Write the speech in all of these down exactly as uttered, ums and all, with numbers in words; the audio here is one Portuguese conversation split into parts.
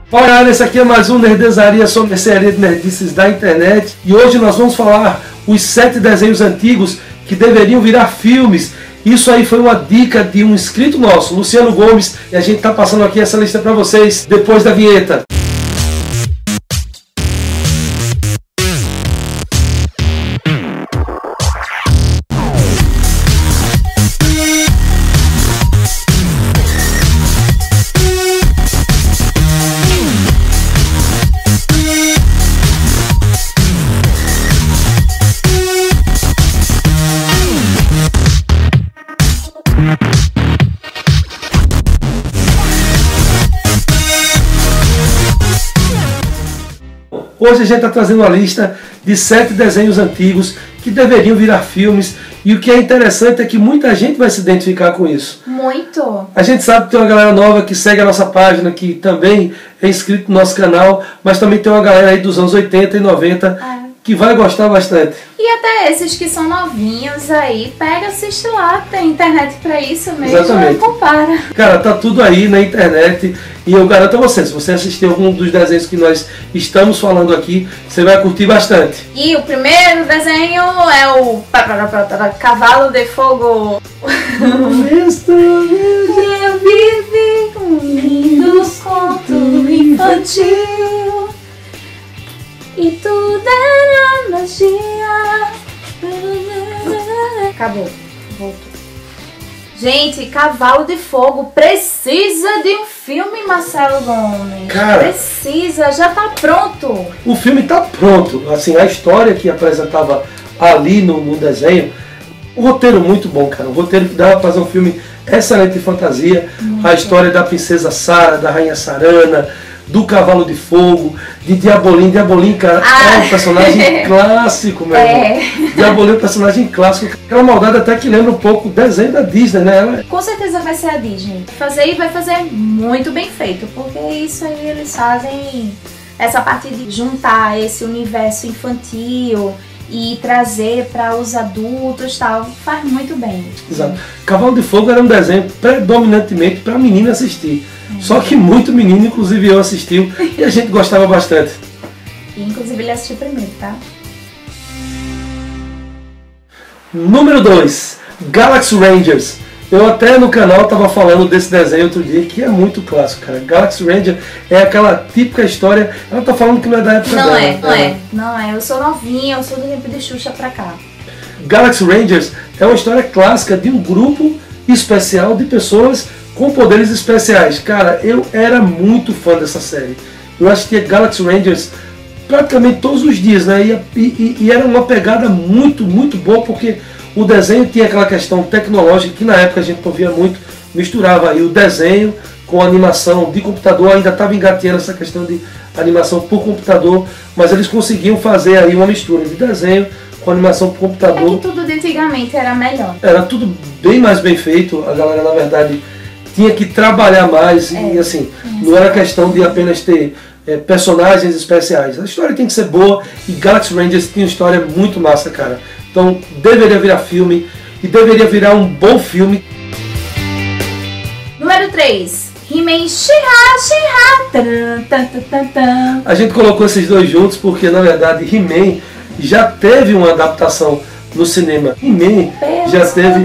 Fala galera, esse aqui é mais um Nerdezaria, sua mercearia de nerdices da internet. E hoje nós vamos falar os sete desenhos antigos que deveriam virar filmes. Isso aí foi uma dica de um inscrito nosso, Luciano Gomes, e a gente está passando aqui essa lista para vocês depois da vinheta. Hoje a gente está trazendo uma lista de sete desenhos antigos que deveriam virar filmes. E o que é interessante é que muita gente vai se identificar com isso. Muito! A gente sabe que tem uma galera nova que segue a nossa página, que também é inscrito no nosso canal, mas também tem uma galera aí dos anos oitenta e noventa é. que vai gostar bastante. E até esses que são novinhos aí, pega, assiste lá, tem internet pra isso mesmo. Exatamente. E compara. Cara, tá tudo aí na internet e eu garanto a você, se você assistir algum dos desenhos que nós estamos falando aqui, você vai curtir bastante. E o primeiro desenho é o Cavalo de Fogo. Eu vivi um lindo conto infantil e tudo era magia. Acabou. Voltou. Gente, Cavalo de Fogo precisa de um filme, Marcelo Gomes. Cara, precisa, já tá pronto. O filme tá pronto. Assim, a história que apresentava ali no, no desenho, o roteiro muito bom, cara. O roteiro que dava pra fazer um filme excelente de fantasia. Muito a história da princesa Sara, da rainha Sarana, do Cavalo de Fogo, de Diabolim. Diabolim, cara, ah. é um personagem clássico, meu é. irmão. Diabolim é um personagem clássico. Aquela maldade até que lembra um pouco o desenho da Disney, né? Ela... Com certeza vai ser a Disney. Fazer e vai fazer muito bem feito, porque isso aí eles fazem essa parte de juntar esse universo infantil e trazer para os adultos e tal, faz muito bem. Exato. Cavalo de Fogo era um desenho predominantemente para menina assistir. É. Só que muito menino, inclusive eu, assistiu e a gente gostava bastante. E, inclusive ele assistiu primeiro, tá? Número dois, Galaxy Rangers. Eu até no canal estava falando desse desenho outro dia, que é muito clássico, cara. Galaxy Ranger é aquela típica história. Ela tá falando que não é da época não dela. É, não é, não é. Eu sou novinha, eu sou do tempo de Xuxa pra cá. Galaxy Rangers é uma história clássica de um grupo especial de pessoas com poderes especiais. Cara, eu era muito fã dessa série. Eu assistia Galaxy Rangers praticamente todos os dias, né? E, e, e era uma pegada muito, muito boa, porque o desenho tinha aquela questão tecnológica que na época a gente não via muito, misturava aí o desenho com a animação de computador, ainda estava engateando essa questão de animação por computador, mas eles conseguiam fazer aí uma mistura de desenho com animação por computador. É que tudo de antigamente era melhor. Era tudo bem mais bem feito, a galera na verdade tinha que trabalhar mais é, e assim, é, não era questão de apenas ter é, personagens especiais. A história tem que ser boa e Galaxy Rangers tinha uma história muito massa, cara. Então deveria virar filme e deveria virar um bom filme. Número três, He-Man She-Ra, She-Ra. A gente colocou esses dois juntos porque na verdade He-Man já teve uma adaptação no cinema. He-Man já teve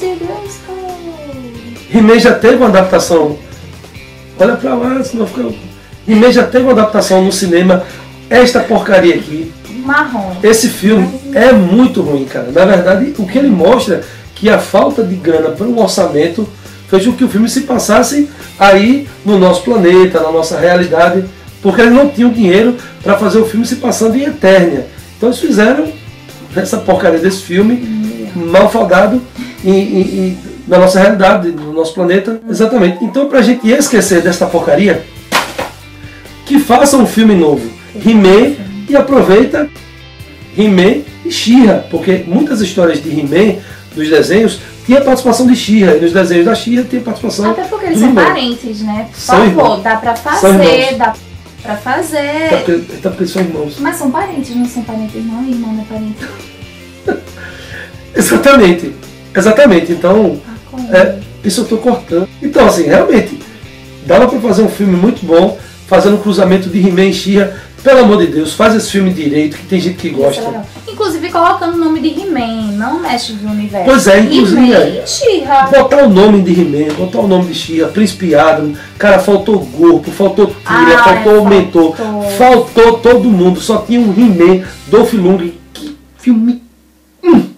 He-Man já teve uma adaptação. Olha pra lá, senão fica... He-Man já teve uma adaptação no cinema. Esta porcaria aqui, marrom. Esse filme é muito ruim, cara. Na verdade, o que ele mostra é que a falta de grana para um orçamento fez com que o filme se passasse aí no nosso planeta, na nossa realidade, porque eles não tinham dinheiro para fazer o filme se passando em Eternia. Então eles fizeram essa porcaria desse filme, mal fadado em, em, em, na nossa realidade, no nosso planeta. Exatamente. Então, pra gente esquecer dessa porcaria, que faça um filme novo. He-Man, e aproveita He-Man e She-Ra, porque muitas histórias de He-Man, dos desenhos, tinha participação de She-Ra, e nos desenhos da She-Ra tem participação. Até porque eles são parentes, né? Por são favor, irmãos. Dá pra fazer, dá pra fazer. Até porque, até porque são irmãos. Mas são parentes, não são parentes não, irmão não é parente. Exatamente, exatamente, então, ah, é, isso eu tô cortando. Então assim, realmente, dava pra fazer um filme muito bom, fazendo um cruzamento de He-Man e She-Ra. Pelo amor de Deus, faz esse filme direito, que tem gente que gosta. É inclusive colocando o nome de He-Man, não mexe no universo. Pois é, inclusive. He-Man e She-Ra. Botar o nome de He-Man, botar o nome de She-Ra, Príncipe Adam, cara, faltou Gorpo, faltou Tira, Ah, faltou é, o Mentor, faltou. faltou todo mundo, só tinha um He-Man, Dolph Lundgren. Que filme. Hum.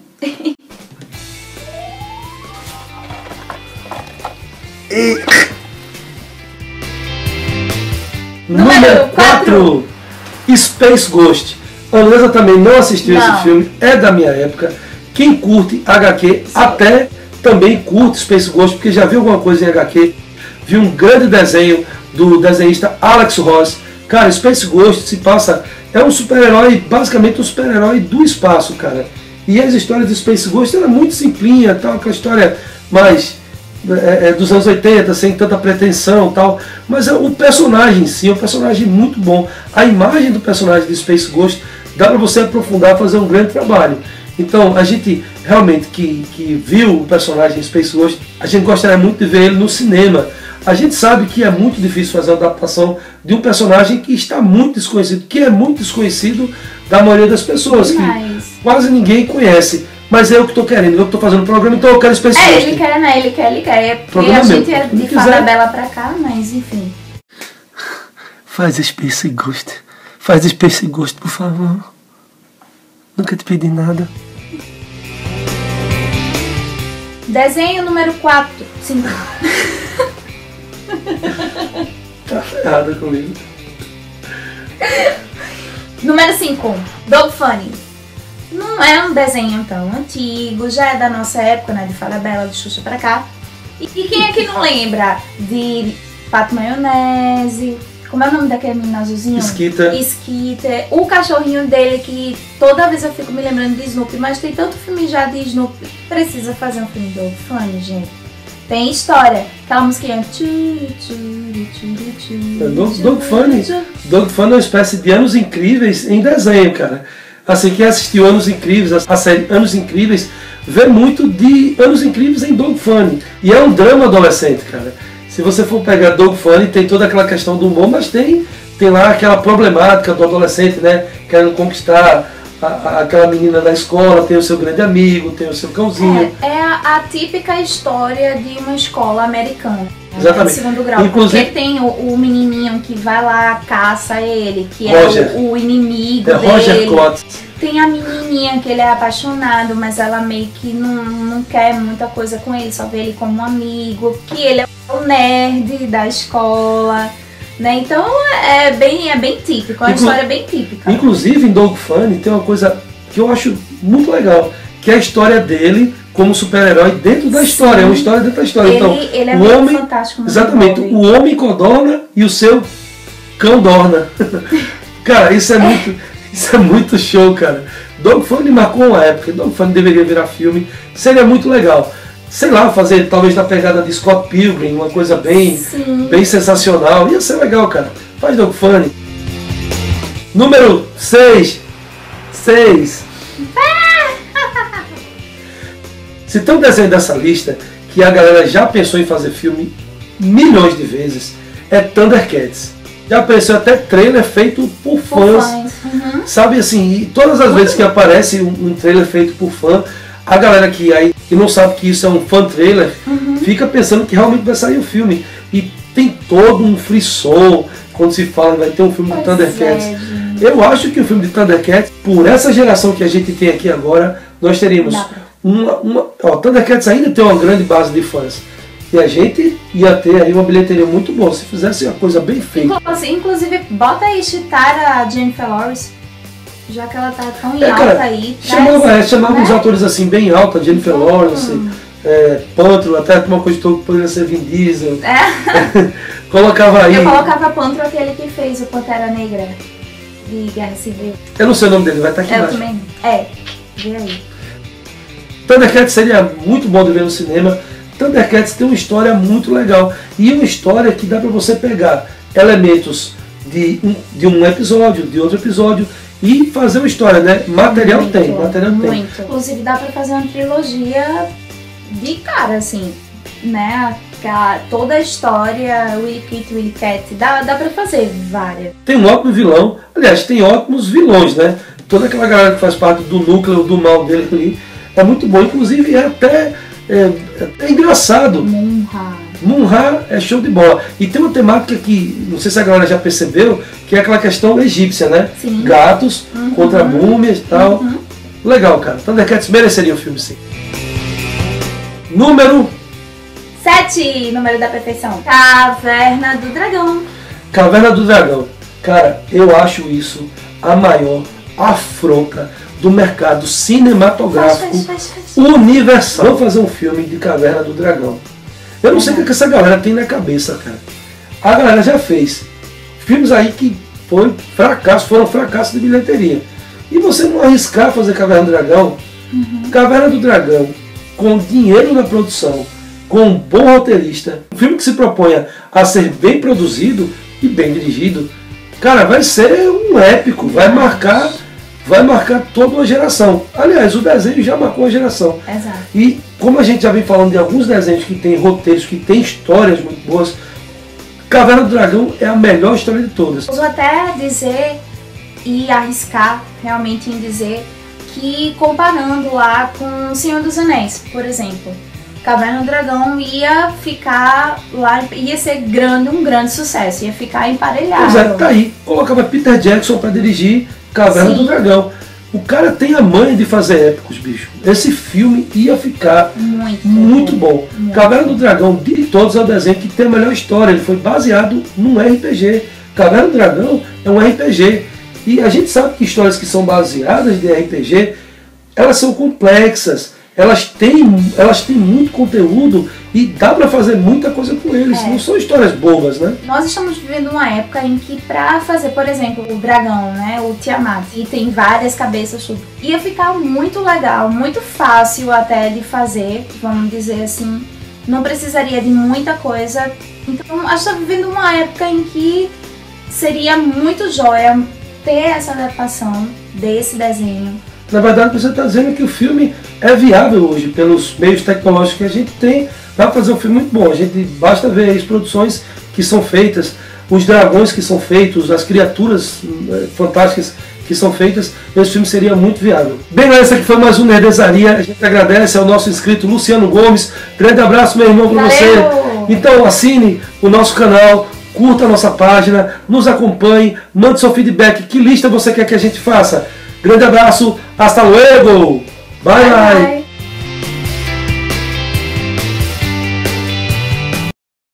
E... Número quatro, Space Ghost. A Andresa também não assistiu Não. esse filme, é da minha época. Quem curte H Q Sim. até também curte Space Ghost, porque já viu alguma coisa em H Q. Viu um grande desenho do desenhista Alex Ross. Cara, Space Ghost se passa... É um super-herói, basicamente um super-herói do espaço, cara. E as histórias de Space Ghost eram muito simplinha, tal, aquela história mais... É, é, dos anos oitenta, sem tanta pretensão e tal, mas é, o personagem em si é um personagem muito bom. A imagem do personagem de Space Ghost dá para você aprofundar, fazer um grande trabalho. Então a gente realmente que, que viu o personagem Space Ghost, a gente gostaria muito de ver ele no cinema. A gente sabe que é muito difícil fazer a adaptação de um personagem que está muito desconhecido, que é muito desconhecido da maioria das pessoas, Demais. que quase ninguém conhece. Mas é eu que estou querendo, eu que estou fazendo o programa, então eu quero Space É, Ghost. ele quer, né? Ele quer, ele quer. É porque Programa a gente meu. é de Se Fada quiser. Bela pra cá, mas enfim. Faz Space Ghost. Faz Space Ghost, por favor. Nunca te pedi nada. Desenho número quatro. Cinco. Tá ferrada comigo. Número cinco. Dog Funny. Não é um desenho tão antigo, já é da nossa época, né? De Fada Bela, de Xuxa pra cá. E, e quem é que não lembra de Pato Maionese? Como é o nome daquele menino azulzinho? Esquita. Skitter. O cachorrinho dele, que toda vez eu fico me lembrando de Snoopy, mas tem tanto filme já de Snoopy. Precisa fazer um filme Dog Funny, gente. Tem história. Aquela musiquinha. É Dog, Dog Funny. Dog Funny é uma espécie de Anos Incríveis em desenho, cara. Assim, quem assistiu Anos Incríveis, a série Anos Incríveis, vê muito de Anos Incríveis em Dog Funny. E é um drama adolescente, cara. Se você for pegar Dog Funny, tem toda aquela questão do humor, mas tem, tem lá aquela problemática do adolescente, né? Querendo conquistar a, a, aquela menina da escola, tem o seu grande amigo, tem o seu cãozinho. É, é a, a típica história de uma escola americana. Exatamente. De segundo grau. Inclusive- Porque tem o, o menininho que vai lá, caça ele, que Roger. é o, o inimigo É dele. Roger Klotz. Tem a menininha que ele é apaixonado, mas ela meio que não, não quer muita coisa com ele, só vê ele como um amigo. Que ele é o nerd da escola, né? Então é bem, é bem típico, é uma Inclu- história bem típica. Inclusive em Dog Funny tem uma coisa que eu acho muito legal, que é a história dele como super-herói dentro da história, é uma história dentro da história. Ele, então, ele é o muito homem, fantástico. muito exatamente, bom. o homem codorna e o seu cão dorna. Cara, isso é muito, isso é muito show, cara. Dog Funny marcou uma época, Dog Funny deveria virar filme, seria muito legal. Sei lá, fazer talvez na pegada de Scott Pilgrim, uma coisa bem, Sim. bem sensacional, ia ser legal, cara. Faz Dog Funny. Número seis. seis. Se tem um desenho dessa lista que a galera já pensou em fazer filme milhões de vezes, é Thundercats. Já apareceu até trailer feito por Por fãs. fãs. Uhum. Sabe assim, e todas as vezes que aparece um, um trailer feito por fã, a galera que aí que não sabe que isso é um fan trailer, Uhum. fica pensando que realmente vai sair o filme. E tem todo um frisson quando se fala que vai ter um filme de Pois Thundercats. é, gente. Eu acho que o filme de Thundercats, por essa geração que a gente tem aqui agora, nós teríamos Dá pra- uma, uma... Ó, Thundercats ainda tem uma grande base de fãs. E a gente ia ter aí uma bilheteria muito boa se fizesse uma coisa bem feita. Inclusive, inclusive, bota aí Chitara, a Jennifer Lawrence, já que ela tá tão em É, alta cara, aí. chamava, traz, é, chamava né? uns atores assim bem alta, Jennifer Hum. Lawrence, é, Pantro, até uma coisa que poderia ser Vin Diesel. É. Colocava aí. Eu colocava Pantro, aquele que fez o Pantera Negra de Guerra Civil. Eu não sei o nome dele, vai estar aqui Eu embaixo. também. É, vê aí. Thundercats seria muito bom de ver no cinema. Thundercats tem uma história muito legal. E uma história que dá pra você pegar elementos de um, de um episódio, de outro episódio e fazer uma história, né? Material Muito, tem, material tem. muito. Inclusive dá pra fazer uma trilogia de cara, assim. né, a, toda a história, Willy Kit, Willy Cat, dá, dá pra fazer várias. Tem um ótimo vilão, aliás, tem ótimos vilões, né? Toda aquela galera que faz parte do núcleo do mal dele ali é muito bom, inclusive é até, é, é engraçado. Munra. Munra é show de bola. E tem uma temática que, não sei se a galera já percebeu, que é aquela questão egípcia, né? Sim. Gatos Uhum. contra múmias e tal. Uhum. Legal, cara. Thundercats mereceria o filme, sim. Número Sete, número da perfeição. Caverna do Dragão. Caverna do Dragão. Cara, eu acho isso a maior afronta do mercado cinematográfico Faz, faz, faz, faz. universal. Vamos fazer um filme de Caverna do Dragão. Eu não sei o que, é que essa galera tem na cabeça, cara. A galera já fez filmes aí que foi fracasso, foram fracassos de bilheteria. E você não arriscar fazer Caverna do Dragão, Uhum. Caverna do Dragão, com dinheiro na produção, com um bom roteirista, um filme que se proponha a ser bem produzido e bem dirigido, cara, vai ser um épico, vai marcar, vai marcar toda uma geração. Aliás, o desenho já marcou uma geração. Exato. E como a gente já vem falando de alguns desenhos que tem roteiros, que tem histórias muito boas, Caverna do Dragão é a melhor história de todas. Eu vou até dizer e arriscar realmente em dizer que comparando lá com O Senhor dos Anéis, por exemplo, Caverna do Dragão ia ficar lá, ia ser grande, um grande sucesso, ia ficar emparelhado. Pois é, tá aí. Colocava Peter Jackson para dirigir Caverna Sim. do Dragão. O cara tem a manha de fazer épicos, bicho. Esse filme ia ficar Muito, muito bom. Muito. Caverna do Dragão, de todos, é o desenho que tem a melhor história. Ele foi baseado num R P G. Caverna do Dragão é um R P G. E a gente sabe que histórias que são baseadas de R P G, elas são complexas. Elas têm, elas têm muito conteúdo e dá para fazer muita coisa com eles. É. Não são histórias bobas, né? Nós estamos vivendo uma época em que para fazer, por exemplo, o dragão, né, o Tiamat, e tem várias cabeças, tudo, ia ficar muito legal, muito fácil até de fazer, vamos dizer assim, não precisaria de muita coisa. Então, a gente está vivendo uma época em que seria muito joia ter essa adaptação desse desenho. Na verdade, você está dizendo que o filme é viável hoje, pelos meios tecnológicos que a gente tem, dá para fazer um filme muito bom. A gente basta ver as produções que são feitas, os dragões que são feitos, as criaturas eh, fantásticas que são feitas, esse filme seria muito viável. Bem, galera, esse aqui foi mais um Nerdezaria. A gente agradece ao nosso inscrito Luciano Gomes. Grande abraço, meu irmão, para você. Então, assine o nosso canal, curta a nossa página, nos acompanhe, mande seu feedback. Que lista você quer que a gente faça? Grande abraço, hasta luego, bye bye. bye.